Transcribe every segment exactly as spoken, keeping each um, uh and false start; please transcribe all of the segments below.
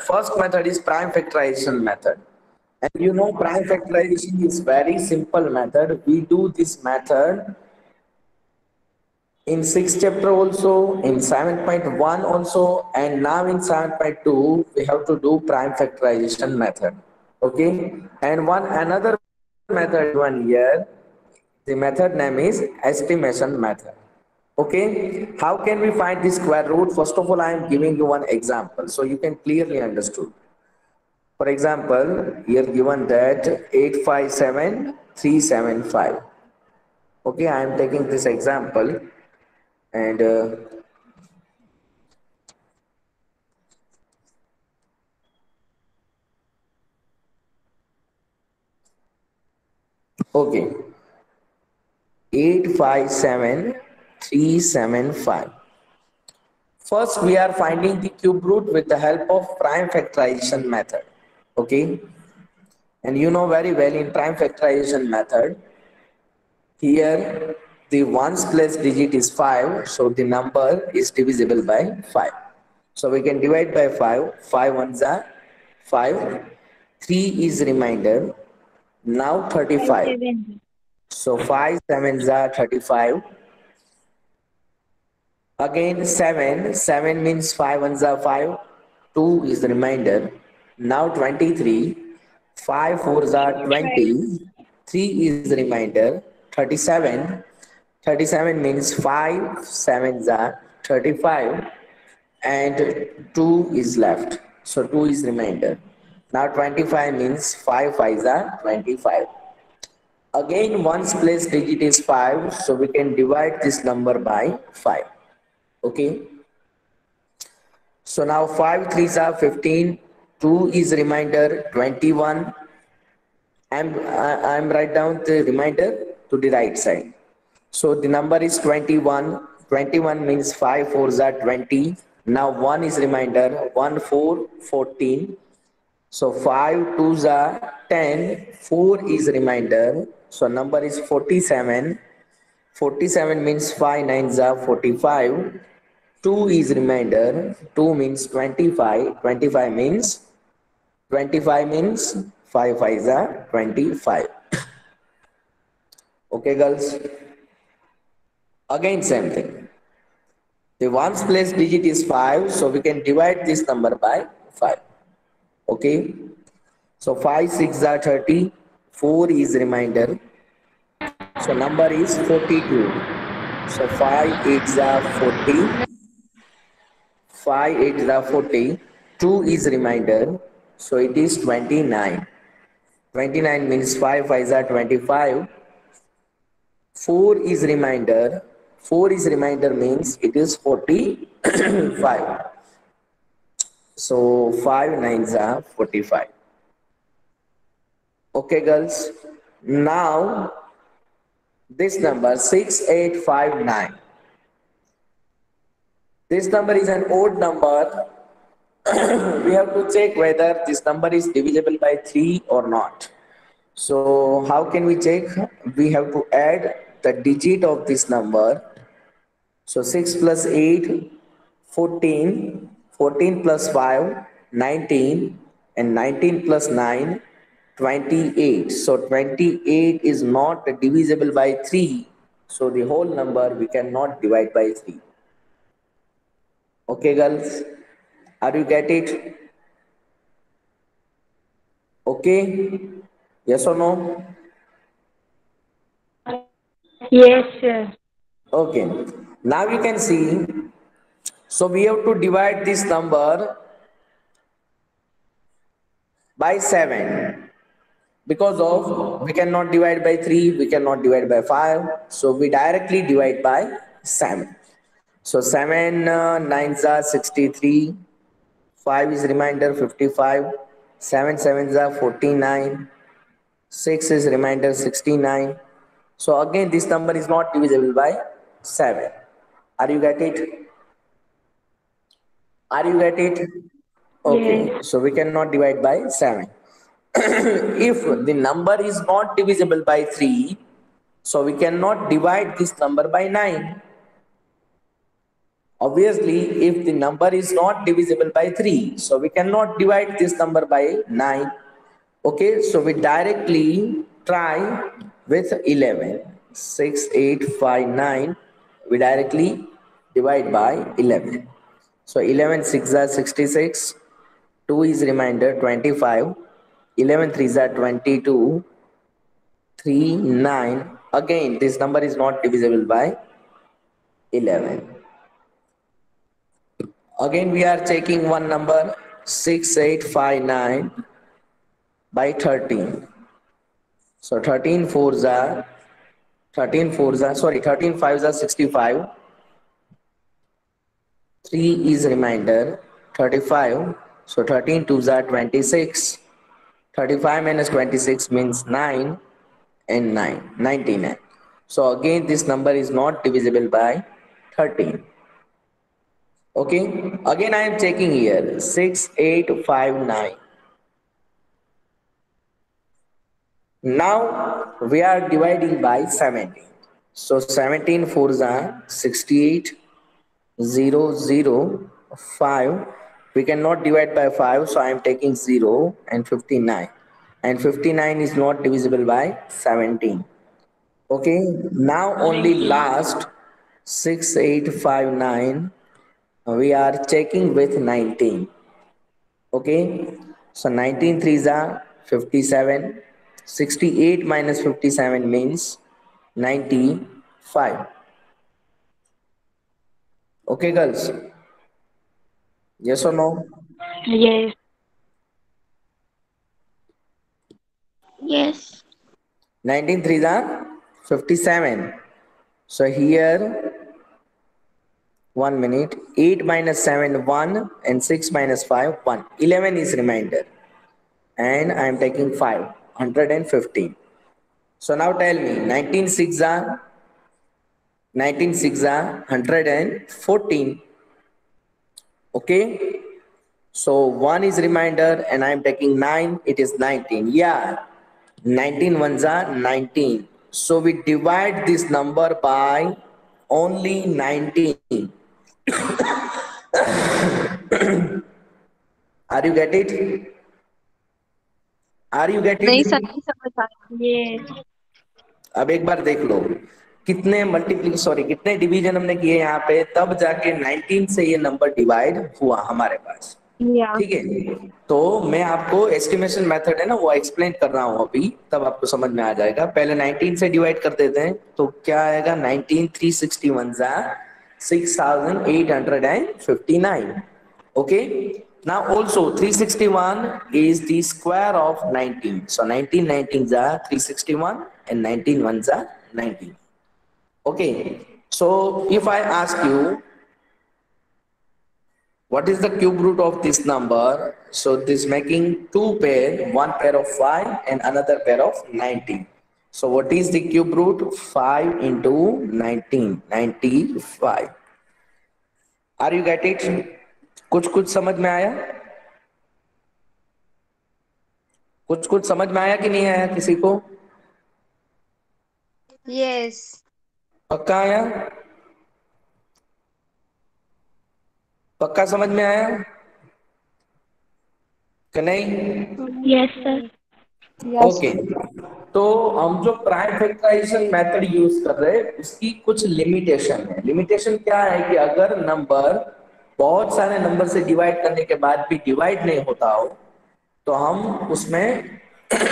first method is prime factorization method. And you know, prime factorization is very simple method. We do this method in sixth chapter also, in seven point one also, and now in seven point two, we have to do prime factorization method. Okay, and one another method is given here. The method name is estimation method. Okay, how can we find the square root? First of all, I am giving you one example so you can clearly understood. For example, here given that eight five seven three seven five. Okay, I am taking this example and uh, okay, eight five seven three seven five. First, we are finding the cube root with the help of prime factorization method. Okay, and you know very well in prime factorization method, here the ones place digit is five, so the number is divisible by five. So we can divide by five. five ones are five. three is remainder. Now thirty-five. So five sevens are thirty-five. Again seven. seven means five ones are five. two is the remainder. Now twenty-three. five fours are twenty. three is the remainder. thirty-seven. thirty-seven means five sevens are thirty-five. And two is left. So two is remainder. Now twenty-five means five fives are twenty-five. Again, ones place digit is five, so we can divide this number by five. Okay. So now five threes are fifteen, two is remainder twenty-one. I'm I'm write down the remainder to the right side. So the number is twenty-one. twenty-one means five fours are twenty. Now one is remainder, one four fourteen. So five twos are ten, four is remainder. So number is forty-seven. forty-seven means five nines are forty-five. two is remainder, two means twenty-five. twenty-five means twenty-five means five fives are twenty-five. Okay, girls. Again, same thing. The ones place digit is five, so we can divide this number by five. Okay. So five six are thirty, four is remainder. So number is forty-two. So five eights are forty. five eights are forty. two is remainder. So it is twenty-nine. twenty-nine means five fives are twenty-five. four is remainder. four is remainder means it is forty-five. So five nines are forty-five. Okay, girls. Now this number six eight five nine. This number is an odd number. We have to check whether this number is divisible by three or not. So how can we check? We have to add the digit of this number. So six plus eight, fourteen. fourteen plus five, nineteen. And nineteen plus nine, twenty-eight. So twenty-eight is not divisible by three. So the whole number we cannot divide by three. Okay, girls. Are you get it? Okay. Yes or no? Yes, sir. Okay. Now you can see. So we have to divide this number by seven. Because of we cannot divide by three, we cannot divide by five. So we directly divide by seven. So seven uh, nines are sixty-three. five is remainder fifty-five. seven sevens are forty-nine. six is remainder sixty-nine. So again this number is not divisible by seven. Are you get it? Are you get it? Okay. Yes. So we cannot divide by seven. If the number is not divisible by three, so we cannot divide this number by nine. Obviously, if the number is not divisible by three, so we cannot divide this number by nine. Okay, so we directly try with eleven. six, eight, five, nine. We directly divide by eleven. So eleven six are sixty-six. two is remainder twenty-five. eleven threes are twenty-two. three, nine. Again, this number is not divisible by eleven. Again, we are checking one number six, eight, five, nine by thirteen. So thirteen fours are thirteen fours are sorry thirteen fives are sixty-five. three is remainder thirty-five. So thirteen twos are twenty-six. thirty-five minus twenty-six means nine and nine, ninety-nine. So again, this number is not divisible by thirteen. Okay, again I am checking here six, eight, five, nine. Now we are dividing by seventeen. So seventeen fours are sixty-eight. zero, zero, five. We cannot divide by five, so I am taking zero and fifty-nine. And fifty-nine is not divisible by seventeen. Okay, now only last six, eight, five, nine. We are checking with nineteen. Okay, so nineteen threes are fifty-seven. sixty-eight minus fifty-seven means ninety-five. Okay, girls? Yes or no? Yes. Yes. nineteen threes are fifty-seven. So here, one minute. eight minus seven, one. And six minus five, one. eleven is remainder. And I am taking five. one hundred fifteen. So now tell me, nineteen six are nineteen six are one hundred fourteen. Okay, so one is remainder and I am taking nine. It is nineteen. Yeah, nineteen ones are nineteen. So we divide this number by only nineteen. Are you get it? Are you get नहीं it? Sir नहीं समझ आ रहा। Yes. अब एक बार देख लो कितने multiply sorry कितने division हमने किए यहाँ पे, तब जाके नाइनटीन से ये नंबर डिवाइड हुआ हमारे पास। Yeah. ठीक है, तो मैं आपको एस्टिमेशन मेथड है ना वो एक्सप्लेन कर रहा हूँ अभी, तब आपको समझ में आ जाएगा। पहले नाइनटीन से डिवाइड कर देते हैं तो क्या आएगा, नाइनटीन थ्री सिक्सटी वन जा six thousand eight hundred and fifty nine. Okay, now also three sixty-one is the square of nineteen. So nineteen nineteens are three sixty-one and nineteen ones are nineteen. Okay, so if I ask you what is the cube root of this number, so this making two pair, one pair of five and another pair of nineteen. So what is the cube root? five into nineteen, ninety-five. Are you get it? कुछ कुछ समझ में आया? कुछ कुछ समझ में आया कि नहीं आया किसी को? यस पक्का आया? पक्का समझ में आया कि नहीं? Yes, sir. ओके, तो हम जो प्राइम फैक्टराइजेशन मेथड यूज कर रहे हैं उसकी कुछ लिमिटेशन है। लिमिटेशन क्या है कि अगर नंबर बहुत सारे नंबर से डिवाइड करने के बाद भी डिवाइड नहीं होता हो तो हम उसमें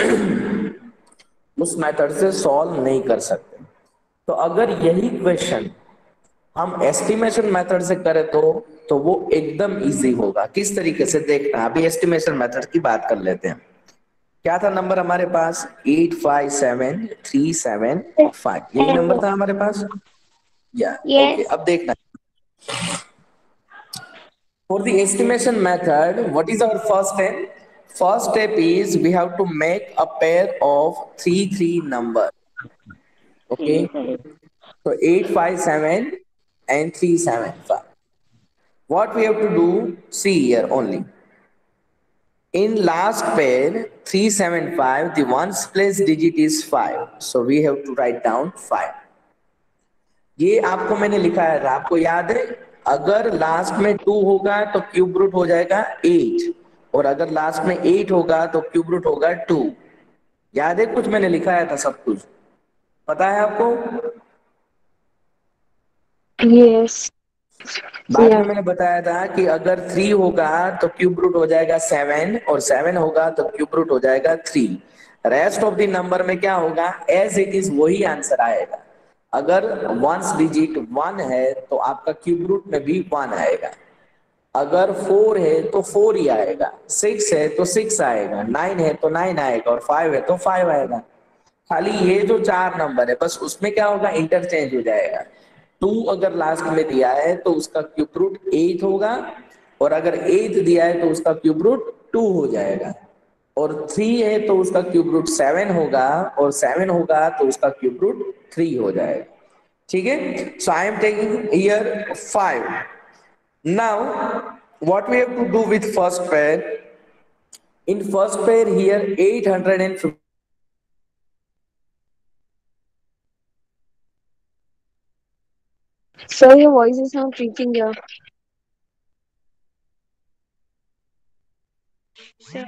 उस मेथड से सॉल्व नहीं कर सकते। तो अगर यही क्वेश्चन हम एस्टिमेशन मेथड से करें तो तो वो एकदम इजी होगा। किस तरीके से देखना, अभी एस्टिमेशन मेथड की बात कर लेते हैं। क्या था नंबर हमारे पास, eight five seven three seven five, यही नंबर था हमारे पास या Yes. ओके। अब देखना, for the estimation method, what is our first step? First step is we have to make a pair of three three number. Okay, so eight five seven and three seven five. What we have to do, see here only. In last pair three seven five, the ones place digit is five, so we have to write down five. ये आपको मैंने लिखा है, आपको याद है? अगर last में टू होगा तो क्यूब रूट हो जाएगा एट, और अगर लास्ट में एट होगा तो क्यूब रूट होगा टू। याद है कुछ मैंने लिखाया था सब कुछ, पता है आपको? Yes. बाद में Yeah. मैंने बताया था कि अगर थ्री होगा तो क्यूब रूट हो जाएगा सेवन, और सेवन होगा तो क्यूब रूट हो जाएगा three. Rest of the number में क्या होगा, एज इट इज वही आंसर आएगा। अगर वंस डिजिट वन है तो आपका क्यूब रूट में भी वन आएगा। अगर फोर है तो फोर ही आएगा, सिक्स है तो सिक्स आएगा, नाइन है तो नाइन आएगा, और फाइव है तो फाइव आएगा। खाली ये जो चार नंबर है बस उसमें क्या होगा, इंटरचेंज हो जाएगा। टू अगर लास्ट में दिया है तो उसका क्यूब रूट एट होगा, और अगर एट दिया है तो उसका क्यूब रूट टू हो जाएगा, और थ्री है तो उसका क्यूब रूट सेवन होगा, और सेवन होगा तो उसका क्यूब रूट थ्री हो जाएगा। ठीक है, so I am taking here five. Now what we have to do with first pair? In first pair here eight hundred fifty. Sir, your voice is not reaching here. Sir.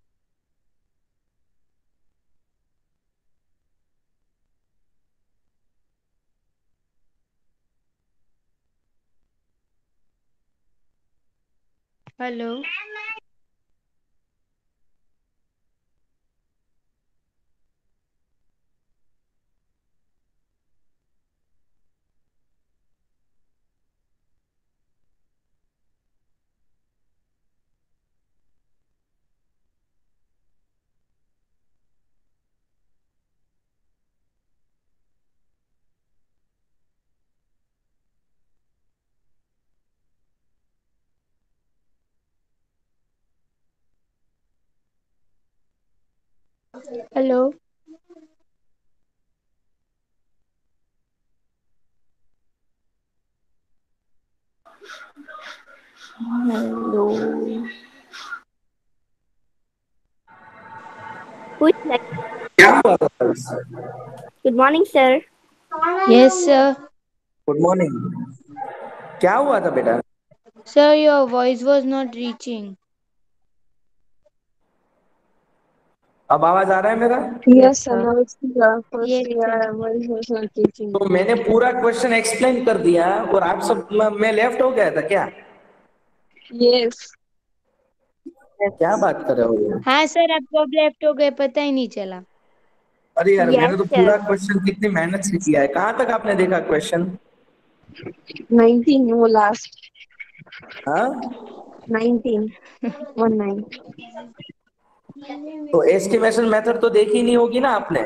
Hello. Hello. Hello. Who is that? क्या हुआ था? Good morning, sir. Yes, sir. Good morning. क्या हुआ था बेटा? Sir, your voice was not reaching. अब आवाज आ रहा है मेरा? Yes, sir. Now it's clear. First, yes, your voice was not reaching. तो मैंने पूरा क्वेश्चन एक्सप्लेन कर दिया और आप सब, मैं लेफ्ट हो गया था क्या? Yes. क्या बात कर रहे हो? हाँ सर, आप कब लेफ्ट हो गए पता ही नहीं चला। अरे यार, मैंने Yes, तो sir. पूरा क्वेश्चन कितनी मेहनत से किया है। कहाँ तक आपने देखा क्वेश्चन? nineteen वो last. हाँ, nineteen. one nine. तो एस्टिमेशन मेथड तो देखी नहीं होगी ना आपने?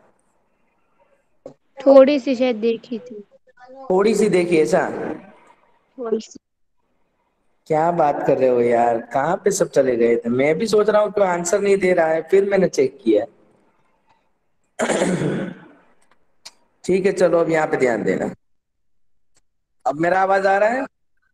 थोड़ी सी शायद देखी थी। थोड़ी सी देखी ऐसा? थोड़ी सी। क्या बात कर रहे हो यार, कहाँ पे सब चले गए थे? मैं भी सोच रहा हूँ क्यों आंसर नहीं दे रहा है, फिर मैंने चेक किया। ठीक है, चलो अब यहाँ पे ध्यान देना। अब मेरा आवाज आ रहा है?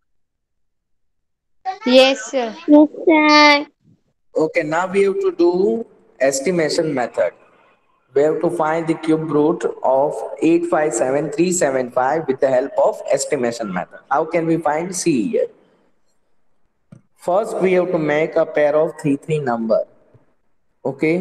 Yes, sir. Yes, sir. Okay, now we have to do estimation method. We have to find the cube root of eight five seven three seven five with the help of estimation method. How can we find? See here. First, we have to make a pair of three three number. Okay.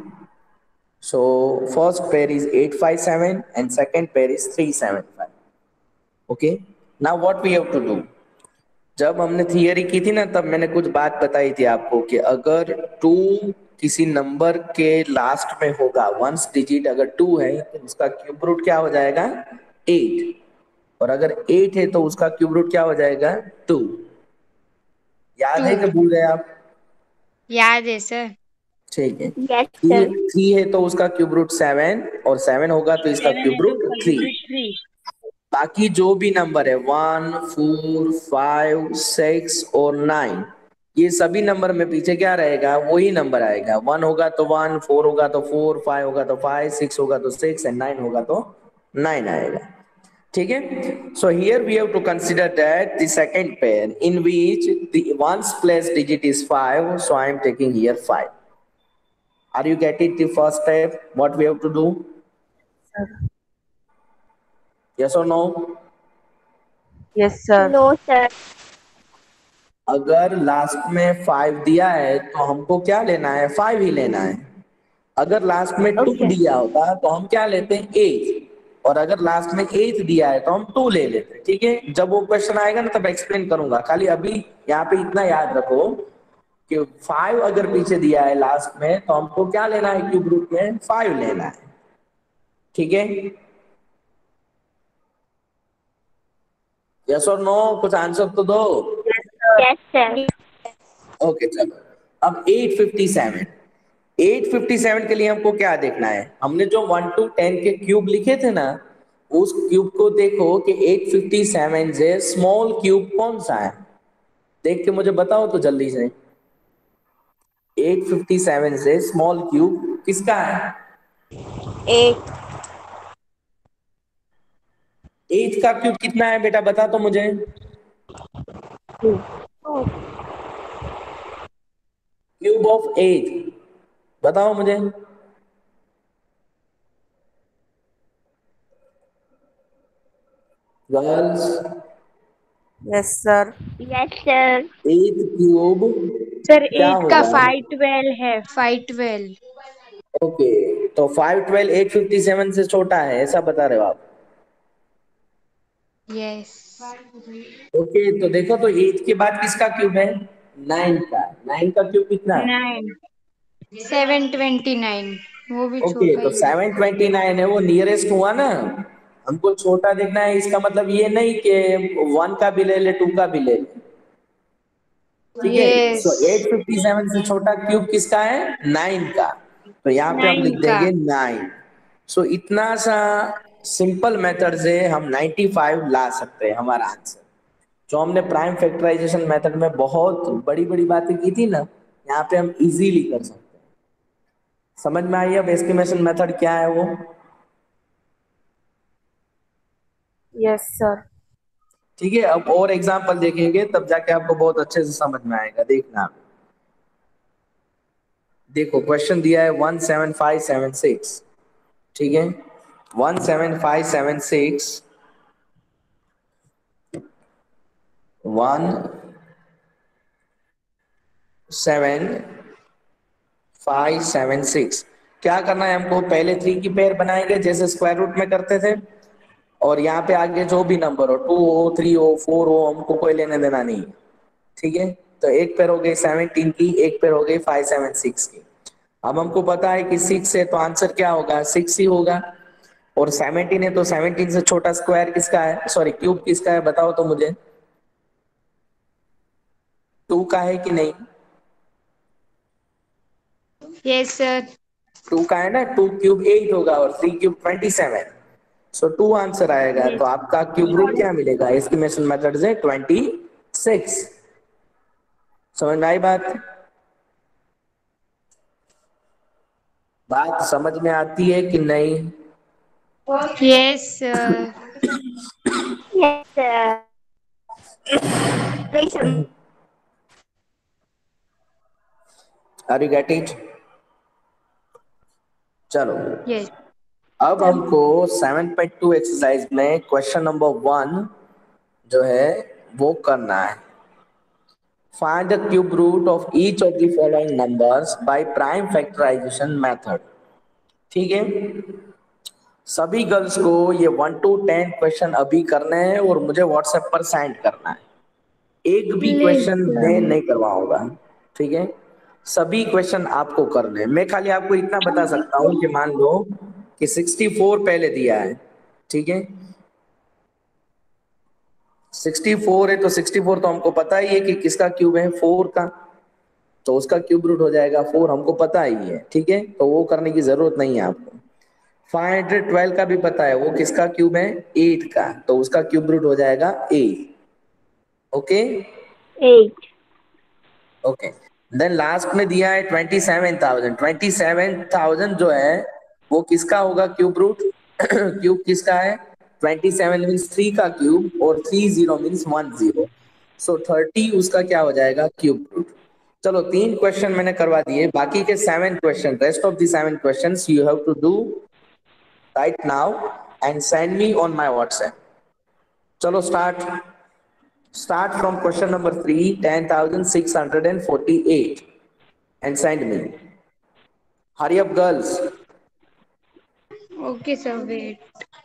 So first pair is eight five seven and second pair is three seven five. Okay. Now what we have to do? जब हमने theory की थी ना तब मैंने कुछ बात बताई थी आपको कि अगर टू किसी नंबर के लास्ट में होगा, वंस डिजिट अगर टू है तो उसका क्यूब रूट क्या हो जाएगा? एट, और अगर एट है तो उसका क्यूब रूट क्या हो जाएगा? टू। याद है कि भूल गए आप? याद है सर। ठीक है। Yes, three sir. थ्री है तो उसका क्यूब रूट सेवन, और सेवन होगा तो इसका सेवन है क्यूब तो रूट उसका थ्री। Cube three. बाकी जो भी नंबर है वन फोर फाइव सिक्स और नाइन, ये सभी नंबर में पीछे क्या रहेगा? वही नंबर आएगा। वन होगा तो वन, फोर होगा तो फोर, फाइव होगा तो फाइव, सिक्स होगा तो सिक्स, एंड नाइन होगा तो नाइन आएगा। ठीक है, so here we have to consider that the second pair in which the ones place digit is five, so I am taking here five. Are you getting the first step what we have to do? Yes or no? Yes sir. No sir. अगर last में five दिया है तो हमको क्या लेना है? Five ही लेना है। अगर लास्ट में टू ओके। दिया होता तो हम क्या लेते हैं? एट। और अगर लास्ट में एट दिया है तो हम टू ले लेते हैं। ठीक है, जब वो क्वेश्चन आएगा ना तब एक्सप्लेन करूंगा। खाली अभी यहाँ पे इतना याद रखो कि फाइव अगर पीछे दिया है लास्ट में तो हमको क्या लेना है? क्यूब रूट में फाइव लेना है। ठीक है, यस और नो? कुछ आंसर तो दो। Yes sir. ओके चलो, अब eight fifty seven. Eight fifty seven के लिए हमको क्या देखना है? हमने जो वन टू टेन के क्यूब लिखे थे ना, उस क्यूब को देखो कि एट फिफ्टी सेवन से स्मॉल क्यूब कौन सा है। देख के मुझे बताओ तो जल्दी से। एट फिफ्टी सेवन से स्मॉल क्यूब किसका है? एट। एट का क्यूब कितना है बेटा, बता तो मुझे। क्यूब ऑफ एट बताओ मुझे। Girls, yes sir. Yes sir. Eight cube sir क्या एट का होगा? फाइव ट्वेल्व है, फाइव ट्वेल्व। ओके, तो five twelve eight fifty seven से छोटा है, ऐसा बता रहे हो आप? यस। ओके, तो देखो तो एट के बाद किसका क्यूब है? नाइन का। नाइन का क्यूब कितना है? नाइन। सेवन ट्वेंटी नाइन, वो भी ओके, छोटा तो ही है। सेवन ट्वेंटी नाइन है, वो नियरेस्ट हुआ ना। हमको छोटा देखना है, इसका मतलब ये नहीं कि वन का भी ले ले टू का भी ले ले। ठीक है, yes. So eight fifty seven से छोटा क्यूब किसका है? नाइन का। तो यहाँ पे हम नाइन लिख का। देंगे नाइन। सो इतना सा सिंपल मेथड से हम नाइंटी फाइव ला सकते हैं हमारा आंसर। जो हमने प्राइम फैक्टराइजेशन मेथड में बहुत बड़ी बड़ी बातें की थी ना, यहाँ पे हम इजीली कर सकते हैं। समझ में आई अब एस्टिमेशन मेथड क्या है वो? Yes sir. ठीक है, अब और एग्जांपल देखेंगे तब जाके आपको बहुत अच्छे से समझ में आएगा। देखना आप। देखो क्वेश्चन दिया है one seven five seven six. ठीक है, one seven five seven six, one seven five seven six. क्या करना है हमको? पहले थ्री की पेयर बनाएंगे जैसे स्क्वायर रूट में करते थे, और यहाँ पे आगे जो भी नंबर हो, टू हो थ्री हो फोर हो, हमको कोई लेने देना नहीं है। ठीक है, तो एक पेयर हो गई सेवनटीन की, एक पेयर हो गई फाइव सेवन सिक्स की। अब हमको पता है कि सिक्स है तो आंसर क्या होगा? सिक्स ही होगा। और सेवनटीन है तो सेवनटीन से छोटा स्क्वायर किसका है, सॉरी क्यूब किसका है, बताओ तो मुझे। टू का है कि नहीं? Yes sir. टू का है ना, टू क्यूब एट होगा और three cube twenty seven. So two answer आएगा। तो आपका क्यूब रूट क्या मिलेगा एस्टिमेशन मेथड से? Twenty six. समझ में आई बात? बात समझ में आती है कि नहीं? Yes sir. Yes sir. Are you get it? चलो, यस। अब हमको सेवन पॉइंट टू एक्सरसाइज में क्वेश्चन नंबर वन जो है वो करना है। Find the cube root of each of the following numbers by prime factorization method. ठीक है, सभी गर्ल्स को ये वन टू टेन क्वेश्चन अभी करने हैं और मुझे व्हाट्सएप पर सेंड करना है। एक भी प्लीज क्वेश्चन सर। मैं नहीं करवाऊंगा। ठीक है, सभी क्वेश्चन आपको करने हैं। मैं खाली आपको इतना बता सकता हूं कि मान लो कि सिक्सटी फोर पहले दिया है। ठीक है, सिक्सटी फोर है तो सिक्सटी फोर तो हमको पता ही है कि किसका क्यूब है? फोर का। तो उसका क्यूब रूट हो जाएगा फोर, हमको पता ही है। ठीक है, तो वो करने की जरूरत नहीं है आपको। फाइव हंड्रेड ट्वेल्व का भी पता है, वो किसका क्यूब है? एट का। तो उसका क्यूब रूट हो जाएगा eight. Okay eight. Okay, then last में दिया है twenty seven thousand. Twenty seven thousand जो है वो किसका होगा क्यूब रूट? क्यूब किसका है? ट्वेंटी सेवन मीन्स थ्री का क्यूब और three zero means one zero. So thirty उसका क्या हो जाएगा? Cube root. चलो, तीन क्वेश्चन मैंने करवा दिए, बाकी के seven question, rest of the seven questions you have to do right now and send me on my WhatsApp. चलो start. Start from question number three, ten thousand six hundred forty-eight, and send me. Hurry up, girls. Okay, sir. Wait.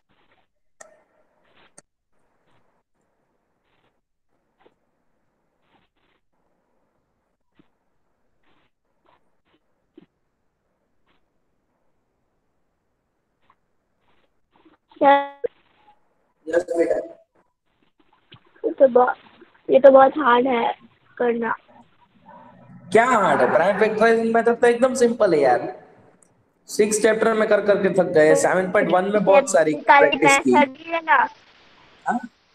Sir Yes, beta. ये तो बहुत ये तो बहुत hard है करना। क्या हार्ड है? प्राइम फैक्टराइजिंग मेथड तो एकदम सिंपल है यार। सिक्स चैप्टर में कर करके थक गए, सेवन पॉइंट वन में बहुत सारी निकाल प्रैक्टिस की। मेथड है ना, हाँ?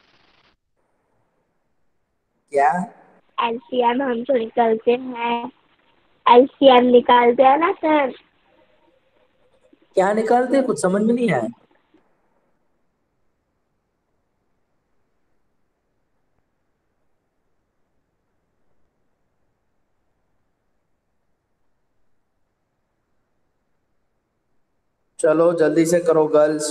क्या एलसीएम हम तो निकालते हैं, एलसीएम निकालते हैं ना सर। क्या निकालते हैं? कुछ समझ में नहीं आया। चलो जल्दी से करो girls.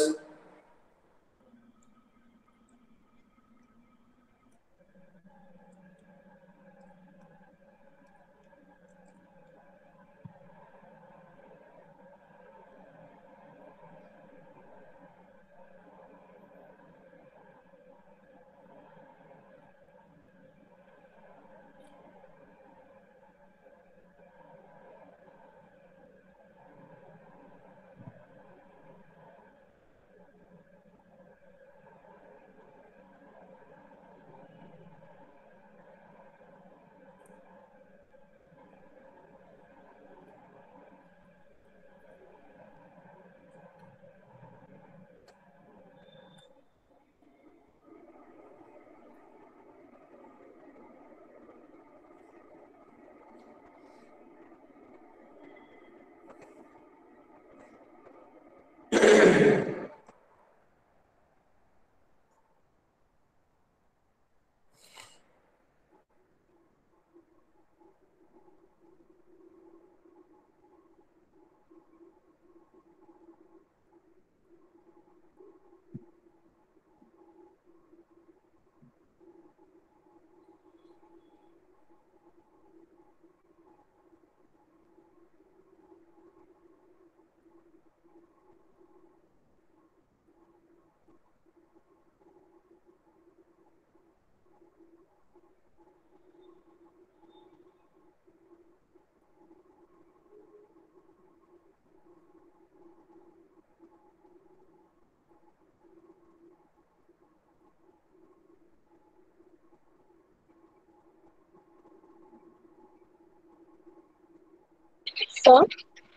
Sir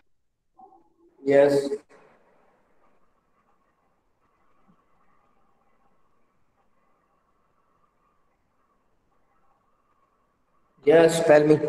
yes yes tell me.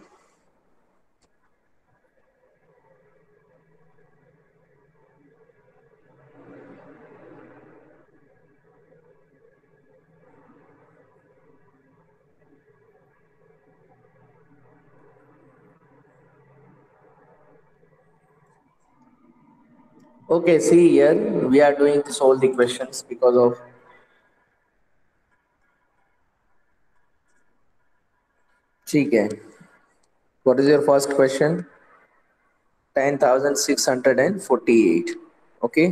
Okay, see here we are doing to solve the questions because of ठीक है. What is your first question? ten thousand six hundred forty-eight. Okay.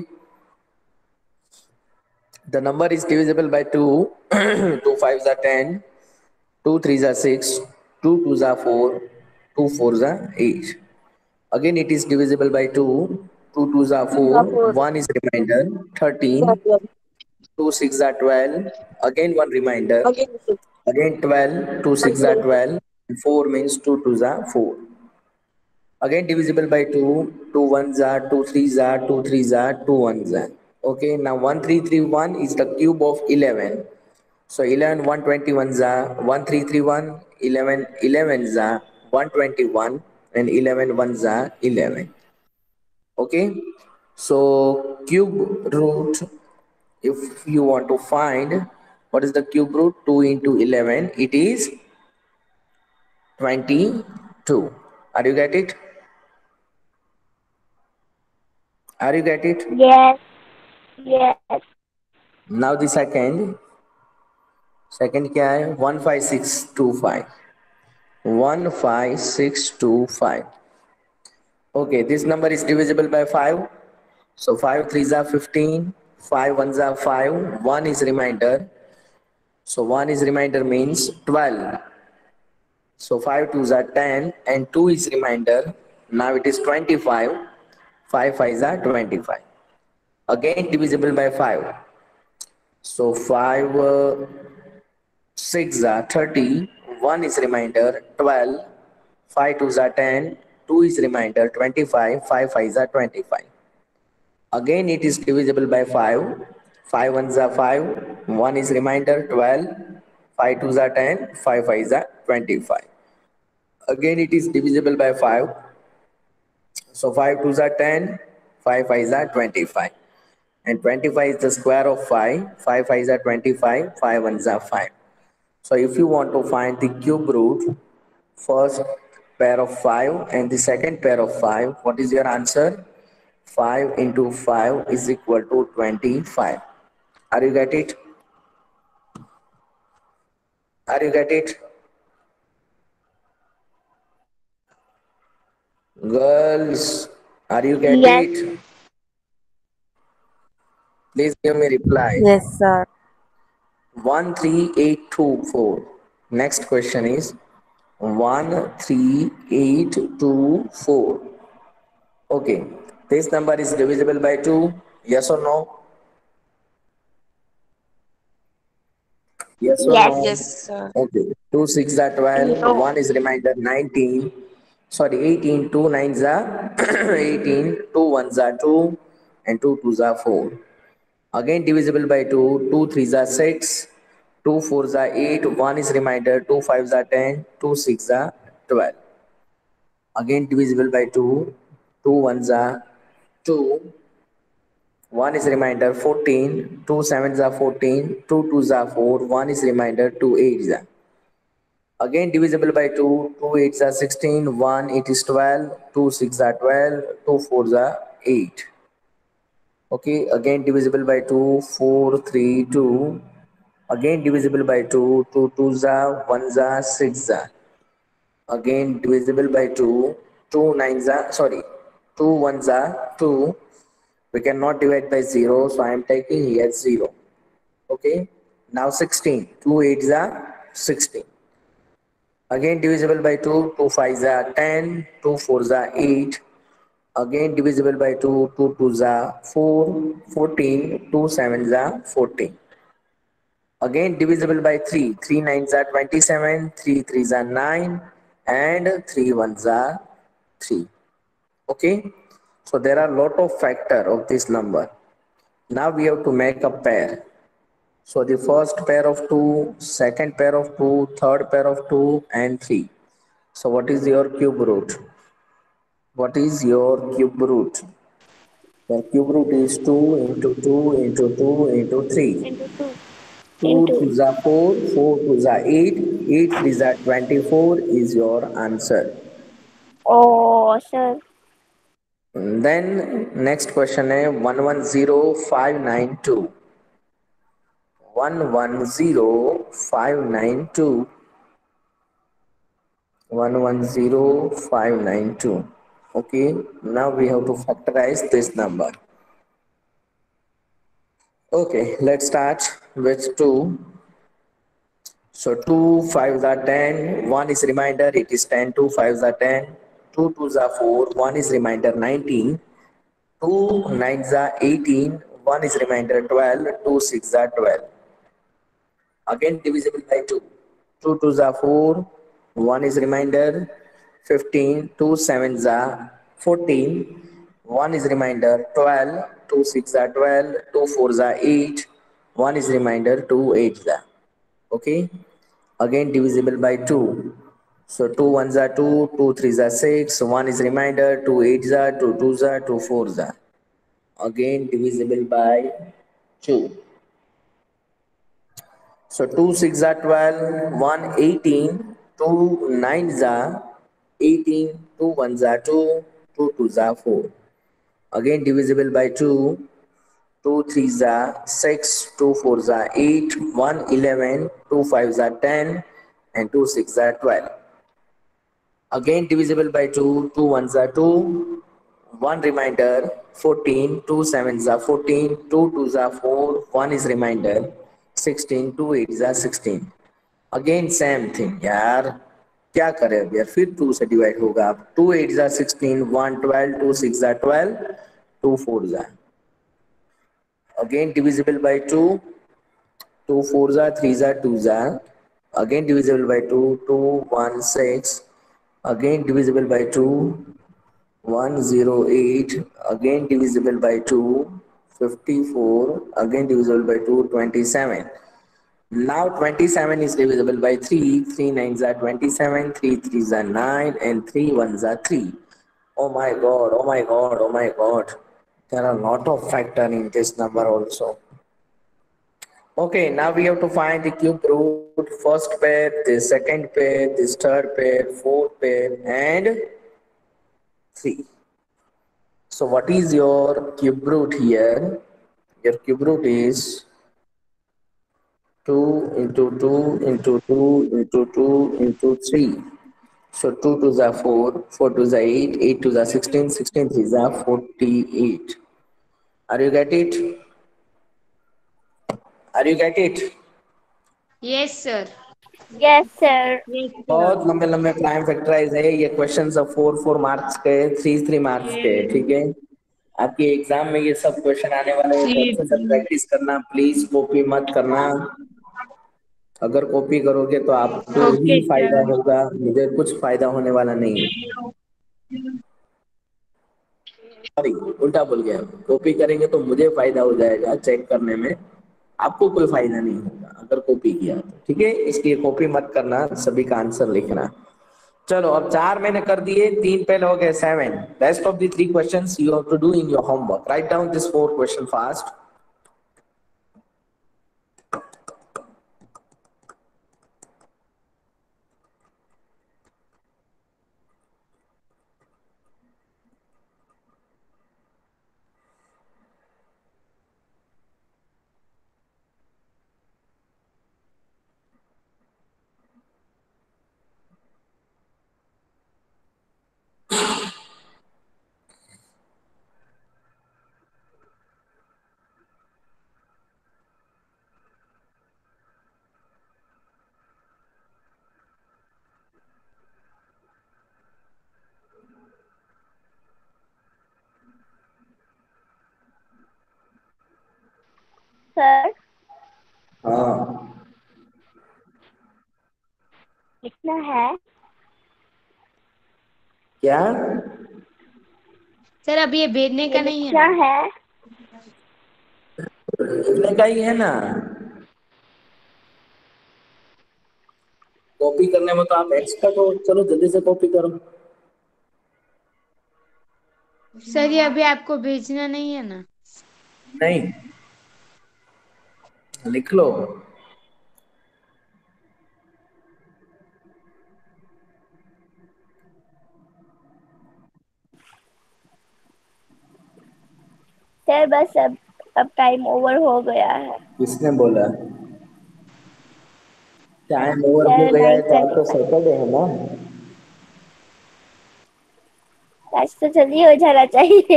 The number is divisible by two. two fives are ten. two threes are six. two twos are four. two fours are eight. Again, it is divisible by two. two twos are four. one is remainder. thirteen. two six are twelve. Again, one reminder. Again, twelve. two six are twelve. four means two twos are four. Again, divisible by two. two ones are, two threes are, two threes are, two ones are. Okay, now one three three one is the cube of eleven. So eleven one twenty-ones are, one three three one, eleven elevens are, one twenty-one, and eleven ones are eleven. Okay, so cube root, if you want to find what is the cube root, two into eleven, it is twenty-two. Are you get it? Are you get it? yes yes Now the second, second क्या है? One five six two five, one five six two five. Okay, this number is divisible by five. So five threes are fifteen, five ones are five, one is remainder. So one is remainder means twelve. So five twos are ten and two is remainder. Now it is twenty-five. five fives are twenty-five. Again divisible by five. So five uh, six are thirty, one is remainder, twelve, five twos are ten, two is remainder, twenty-five, five fives are twenty-five. Again it is divisible by five, five ones are five, one is remainder, twelve, five twos are ten, five fives are twenty-five. Again it is divisible by five, so five twos are ten, five fives are twenty-five. And twenty-five is the square of five, five fives are twenty-five, five ones are five. So if you want to find the cube root, first pair of five and the second pair of five, what is your answer? five into five is equal to twenty-five. Are you get it? Are you get it? Girls, are you get Yes. it? Please give me reply. Yes, sir. one three eight two four. Next question is one three eight two four. Okay, this number is divisible by two. Yes or no? Yes or Yes. no? Yes, sir. Okay, two six are twelve, No. one is remainder nineteen. Sorry, eighteen, two nines are eighteen, two ones are two, and two twos are four. Again divisible by two, two threes are six, two fours are eight, one is remainder, two fives are ten, two six are twelve. Again divisible by two, two ones are two, one is remainder fourteen, two sevens are fourteen, two twos are four, one is remainder, two eights are. Again divisible by two, two eights are sixteen, one eight is twelve, two six are twelve, two fours are eight. Okay, again divisible by two, four, three, two. Again divisible by two, two twos are, ones are, six are. Again divisible by two, two nines are, sorry, two ones are two. We cannot divide by zero, so I am taking here zero. Okay, now sixteen, two eights are sixteen. Again divisible by two, two fives are ten, two fours are eight. Again divisible by two, two twos are four, fourteen, two sevens are fourteen. Again divisible by three, three nines are twenty-seven, three threes are nine, and three ones are three. Okay, so there are a lot of factor of this number. Now we have to make a pair. So the first pair of two, second pair of two, third pair of two, and three. So what is your cube root? What is your cube root? The cube root is two into two into two into three. Into two. two Into. twos are four, four twos are eight, eight threes are twenty-four is your answer. Oh, sir. Then next question is one one zero five nine two. one one zero five nine two. one one zero five nine two. Okay, now we have to factorize this number. Okay, let's start with two. So two fives are ten, one is remainder, it is ten, two fives are ten, two twos are four, one is remainder nineteen, two nines are eighteen, one is remainder twelve, two six are twelve. Again divisible by two, two twos are four, one is remainder fifteen, two sevens are fourteen, one is remainder twelve, two six are twelve, two fours are eight, one is remainder two eights are. Okay, again divisible by two. So two ones are two, two threes are six, one is remainder, two eights are, two twos are, two fours are. Again divisible by two. So two six are twelve, one eighteen, two nines are eighteen, two ones are two, two twos are four. Again divisible by two. two threes are six, two fours are eight, one eleven, two fives are ten, and two sixes are twelve. Again divisible by two, two ones are two, one reminder fourteen, two sevens are fourteen, two twos are four, one is reminder sixteen, two eights are sixteen. Again same thing यार, क्या करें अब यार, फिर to से divide होगा। आप two eight जा sixteen, one twelve, two six जा ट्वेल्व, टू फोर जा again divisible by two, two four जा थ्री जा टू जा again divisible by two, two one six again divisible by two, one zero eight again divisible by two, fifty four again divisible by two, twenty seven. Now twenty-seven is divisible by three, three nines are twenty-seven, three threes are nine, and three ones are three. Oh my god, oh my god, oh my god. There are a lot of factors in this number also. Okay, now we have to find the cube root, first pair, the second pair, this third pair, fourth pair, and three. So what is your cube root here? Your cube root is two into two into two into two into three. So two twos are four, four twos are eight, eight twos are sixteen, sixteen threes are forty-eight. Are you get it? Are you get it? Yes, sir. Yes, sir. Yes, sir. बहुत लंबे लंबे prime factorise है ये क्वेश्चन, सब four four marks के, three three marks के, ठीक है। आपके एग्जाम में ये सब क्वेश्चन आने वाले हैं, तो अच्छे से प्रैक्टिस करना, प्लीज कॉपी मत करना। अगर कॉपी करोगे तो आपको ही Okay, फायदा sir. होगा, मुझे कुछ फायदा होने वाला नहीं है। सॉरी, उल्टा बोल गया, कॉपी करेंगे तो मुझे फायदा हो जाएगा चेक करने में, आपको कोई फायदा नहीं होगा अगर कॉपी किया तो, ठीक है। इसलिए कॉपी मत करना, सभी का आंसर लिखना। चलो अब चार मैंने कर दिए, तीन पहले हो गए seven. Rest of the three questions you have to do in your homework. Write down this four question fast. Sir हाँ लिखना है। क्या? सर अब ये भेजने का ये नहीं है लिखना ना? है। इतने का ही है ना, कॉपी करने में तो आप एक्सपर्ट हो, चलो जल्दी से कॉपी करो। सर ये अभी आपको भेजना नहीं है ना? नहीं, लिख लो। सर बस अब अब टाइम ओवर हो गया है। किसने बोला टाइम ओवर हो सर गया है? नाइन तो आज थर्टी तो फाइव सैटरडे है ना। आज तो जल्दी हो जाना चाहिए।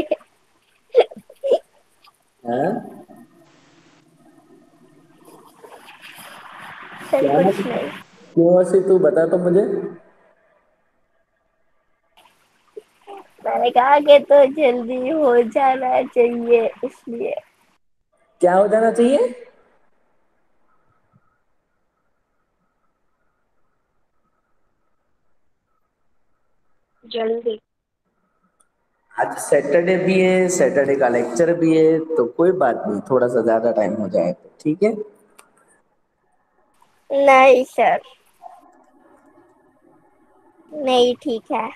हाँ? सर क्या कुछ मतलब? नहीं। क्यों ऐसे, तू बता तो मुझे। मैंने कहा कि तो जल्दी हो जाना चाहिए इसलिए। क्या हो जाना चाहिए? जल्दी। आज सैटरडे भी है, सैटरडे का लेक्चर भी है, तो कोई बात नहीं, थोड़ा सा ज्यादा टाइम हो जाए तो ठीक है। नहीं सर, नहीं ठीक है।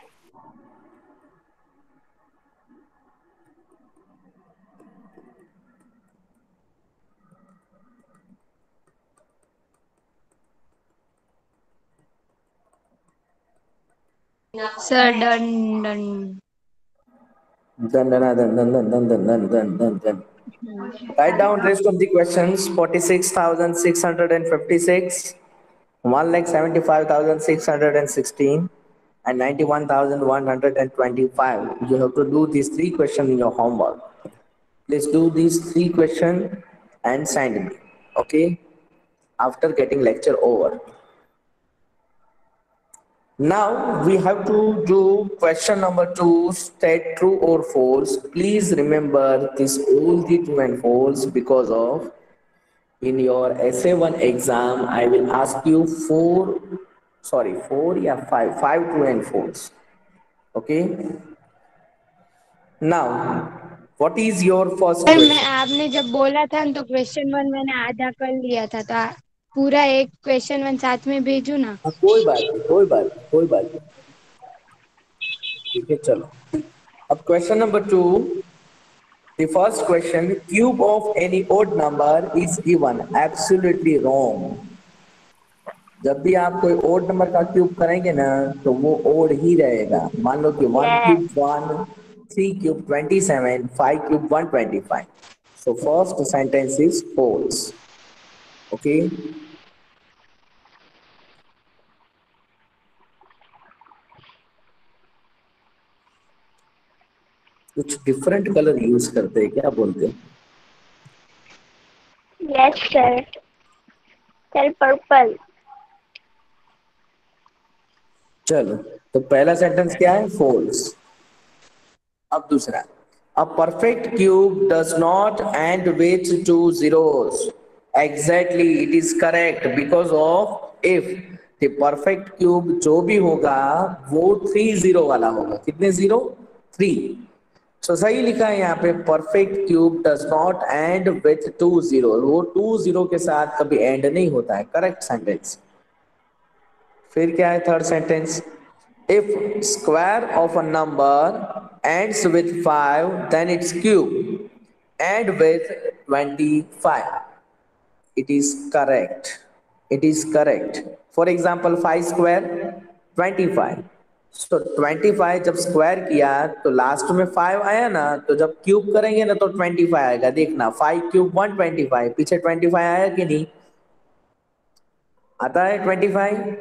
Sir done done. दन दन दन दन दन दन दन दन दन दन। Write down rest of the questions. forty-six thousand six hundred fifty-six, one lakh seventy-five thousand six hundred sixteen, and ninety-one thousand one hundred twenty-five. You have to do these three questions in your homework. Please do these three questions and send me. Okay? After getting lecture over. Now we have to do question number two, state true or false. Please remember this all the true and false, because of in your S A one exam, I will ask you four, sorry, four, yeah, five, five true and false. Okay. Now, what is your first sir मैं question? आपने जब बोला था तो question one मैंने आधा कर लिया था, तो आ- पूरा एक क्वेश्चन वन साथ में भेजू ना? हाँ, कोई बात नहीं, कोई बात नहीं, कोई बात नहीं। ठीक है, चलो। अब question number two, the first question, cube of any odd number is given. Absolutely wrong. जब भी आप कोई ओड नंबर का क्यूब करेंगे ना, तो वो ओड ही रहेगा। मान लो कि one Yes. Cube one, three cube twenty seven, five cube one twenty five. So first sentence is false. Okay, कुछ डिफरेंट कलर यूज करते हैं क्या, बोलते हैं? Yes, sir. Sir, purple. चलो, तो पहला सेंटेंस क्या है? फॉल्स। अब दूसरा, a perfect cube does not end with two zeros. Exactly, it is correct, because of if the perfect cube जो भी होगा वो थ्री जीरो वाला होगा। कितने जीरो? थ्री। सो so, सही लिखा है यहाँ पे, perfect cube does not end with two zero. वो टू जीरो के साथ कभी एंड नहीं होता है। Correct sentence. फिर क्या है third sentence? If square of a number ends with five then its cube end with twenty five. It is correct, it is correct. For example, five square twenty five. तो twenty five जब square किया तो last में five आया ना, तो जब cube करेंगे ना तो ट्वेंटी फाइव आएगा। देखना, five cube one twenty five, पीछे ट्वेंटी फाइव आया कि नहीं? आता है twenty five.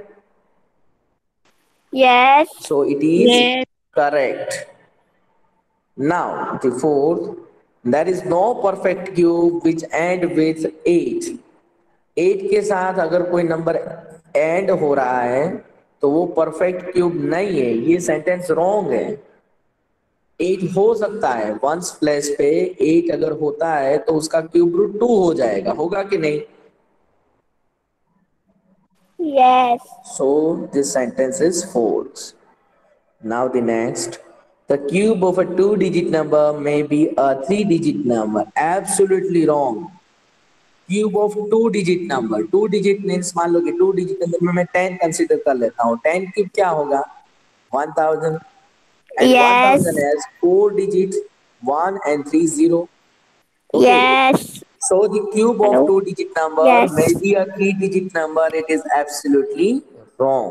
Yes. So it is Yes. correct. Now the fourth, there is no perfect cube which end with eight. Eight के साथ अगर कोई नंबर एंड हो रहा है तो वो परफेक्ट क्यूब नहीं है। ये सेंटेंस रॉन्ग है। एट हो सकता है, वंस प्लेस पे एट अगर होता है तो उसका क्यूब रूट टू हो जाएगा। होगा कि नहीं? Yes. So this sentence is false. Now the next, the cube of a two digit number may be a three digit number. Absolutely wrong. Cube of two digit number, two digit means मान लो कि two digit number में मैं ten consider कर लेता हूँ। ten cube क्या होगा? one thousand, and Yes. one thousand has four digit, one and three zero. Okay. Yes. So the cube of Hello? two digit number Yes. may be a three digit number. It is absolutely wrong.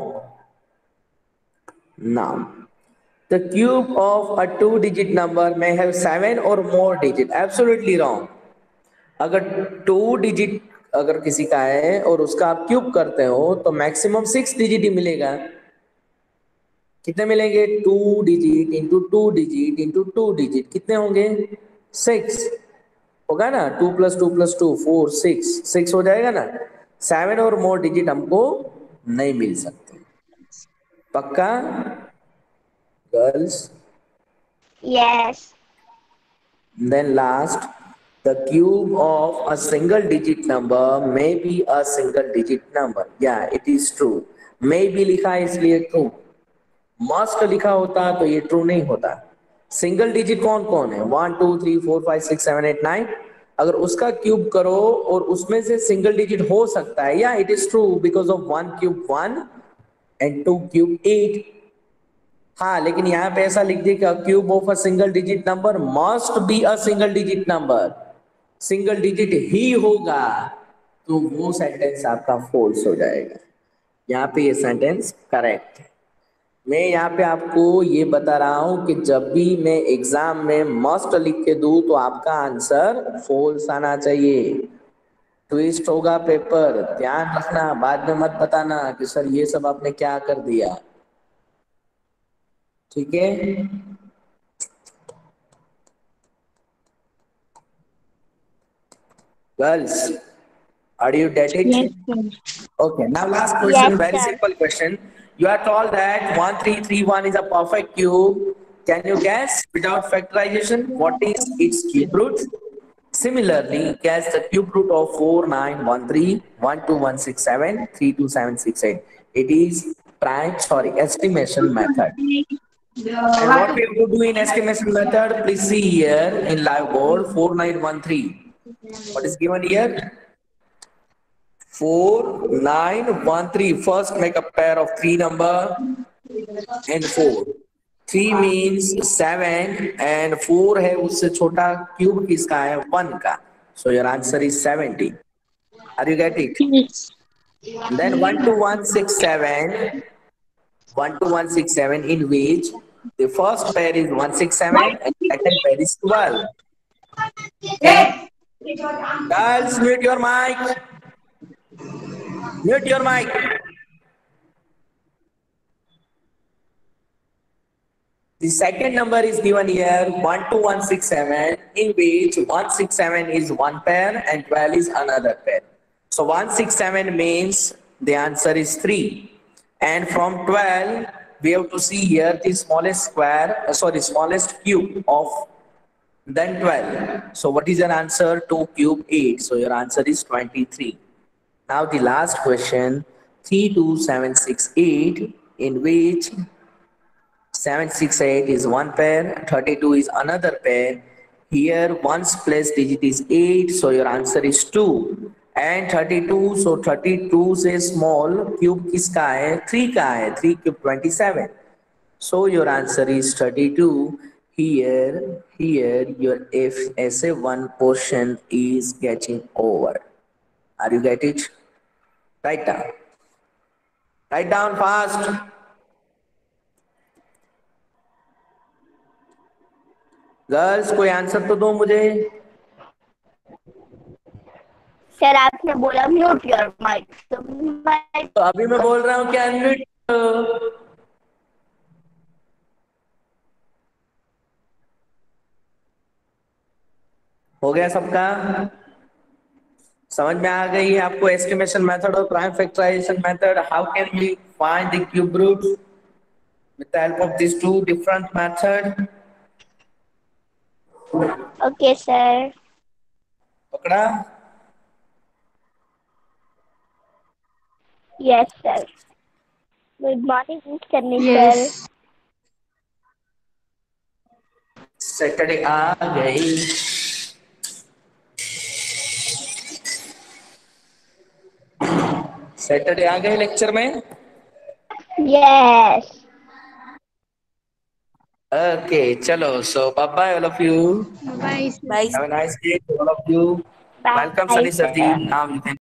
Now, the cube of a two digit number may have seven or more digit. Absolutely wrong. अगर two digit अगर किसी का है और उसका आप cube करते हो तो मैक्सिमम सिक्स डिजिट ही मिलेगा। कितने मिलेंगे? Two digit into two digit into two digit कितने होंगे? सिक्स होगा ना। Two plus two plus two four, six, six हो जाएगा ना। सेवन और मोर डिजिट हमको नहीं मिल सकते। पक्का girls? Yes. Then last, the cube of a single digit number may be a single digit number. Yeah, it is true. May be लिखा है इसलिए true. Must लिखा होता तो ये true नहीं होता। सिंगल डिजिट कौन कौन है? One two three four five six seven eight nine. अगर उसका क्यूब करो और उसमें से सिंगल डिजिट हो सकता है, या it is true, because of one cube one and two cube eight. हाँ, लेकिन यहाँ पे ऐसा लिख दिया कि cube of a single digit number must be a single digit number, single digit ही होगा, तो वो सेंटेंस आपका फॉल्स हो जाएगा। यहाँ पे ये सेंटेंस करेक्ट है। मैं यहाँ पे आपको ये बता रहा हूँ कि जब भी मैं एग्जाम में मस्ट लिख के दूँ तो आपका आंसर फॉल्स आना चाहिए। ट्विस्ट होगा पेपर, ध्यान रखना, बाद में मत बताना कि सर ये सब आपने क्या कर दिया। ठीक है, girls, are you get it? Yes, sir. Okay, now last question, Yes, very sir. simple question. You are told that one three three one is a perfect cube. Can you guess without factorization what is its cube root? Similarly, guess the cube root of four nine one three one two one six seven three two seven six eight. It is prime, sorry, estimation method. And what we have to do in estimation method, please see here in live board four nine one three. What is given here? four nine one three. First make a pair of three number and four. three means seven and four है उससे छोटा cube किसका है? one का. So your answer is seventy. Are you get it? Yes. Then one two one six seven. one two one six seven in which the first pair is one six seven and second pair is twelve. Girls, mute your mic. Mute your mic. The second number is given here one two one six seven, in which one six seven is one pair and twelve is another pair. So one six seven means the answer is three. And from twelve, we have to see here the smallest square, uh, sorry, smallest cube of then twelve. So what is your answer? two cube eight. So your answer is twenty-three. Now the last question, three two seven six eight, in which seven six eight is one pair, thirty-two is another pair. Here one's place digit is eight, so your answer is two. And thirty-two, so thirty-two से small cube किसका है? three का है, three cube twenty-seven. So your answer is thirty-two. Here, here your F essay one portion is getting over. Are you get it? Write down. Write down fast. Girls कोई answer तो दो मुझे। Sir आपने बोला mute your mic, तो मैं तो अभी मैं बोल रहा हूँ कि अनम्यूट हो गया सबका? समझ में आ गई है आपको एस्टिमेशन मेथड और prime factorization method? How can we find the cube root with the help of this two different method? Okay sir. पकड़ा? Yes sir. Good morning mister Nikhil. Yes. Saturday आ गई। सैटरडे आ गए लेक्चर में? Yes. Okay, चलो, so bye bye all of you. Bye. Bye. Have a nice day all of you. Bye, welcome Sunny sir ji. sir. Now you can